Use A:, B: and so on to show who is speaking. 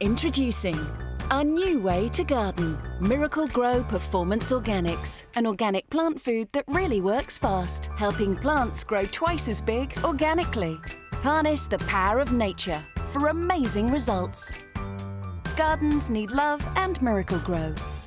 A: Introducing our new way to garden, Miracle-Gro Performance Organics, an organic plant food that really works fast, helping plants grow twice as big organically. Harness the power of nature for amazing results. Gardens need love and Miracle-Gro.